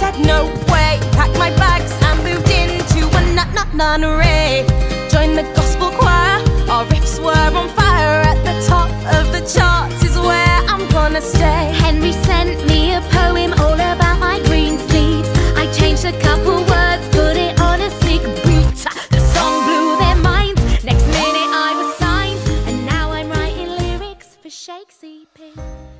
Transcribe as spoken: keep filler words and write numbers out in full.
said no way, packed my bags and moved into a nunnery. Joined the gospel choir, our riffs were on fire. At the top of the charts is where I'm gonna stay. Henry sent me a poem all about my green sleeves. I changed a couple words, put it on a sick beat. The song blew their minds, next minute I was signed, and now I'm writing lyrics for Shakespeare.